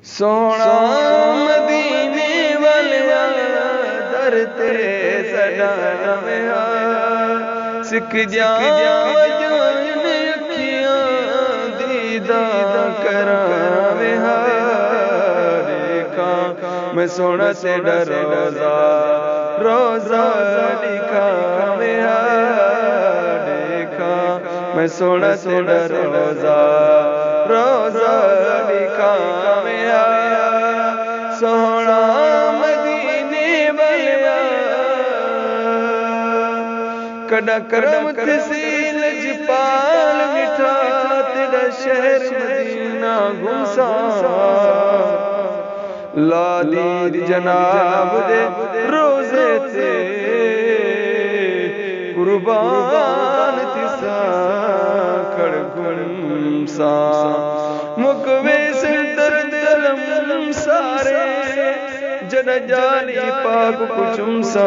सोना मदीने वालिया दर ते सदा में सिख जा जान अखियां दीदा करावे देखा मैं सोना से रोजा रोजा दिखावे देखा मैं सोना से रोजा रोजा दिखावे सोना मदीने वालिया कड़ा करम तसील जपाल मिठा तेरा शहर मदीना गुमसा लादी जनाब दे रोजे ते कुर्बान तिसा खड़गुमसा मुकवे से दर्द अलम सारे जन जानी पाक कुचुमसा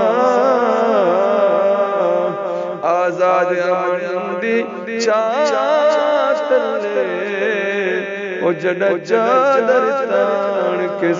आजाद अमंदी चातले ओ जड चादर तान के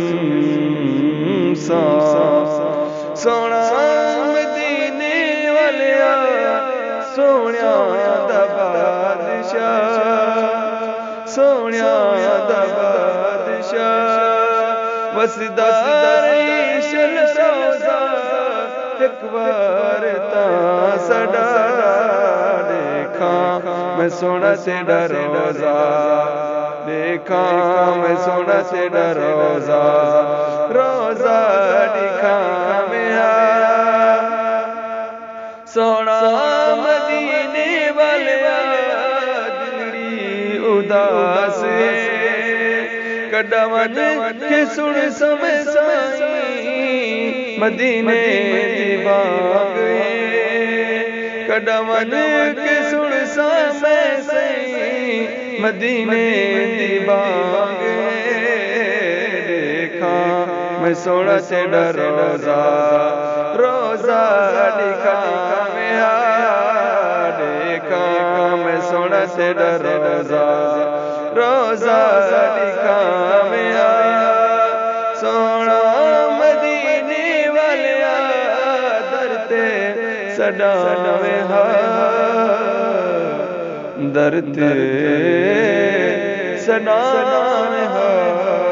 सुमसा सोना मदीने वालिया सोनिया दा बादशाह सोनिया दा बादशाह वसदार ईशल रोजा एक बार ता सदा देखा मैं सोना से रोजा देखा मैं सोना से रोजा रोजा दिखा मेरा सोना मदीने वालिया दिली उदास कदमन के सुन समय साई मदीने दीवाग कदमन के सुन समय साई मदीने दीवाग देखा मैं सोना से रोजा रोजा दिखा मेरा देखा मैं सोना से रोजा रोजा दिखा मेरा सोना मदीने वालिया दर ते सदा में दर ते सदा में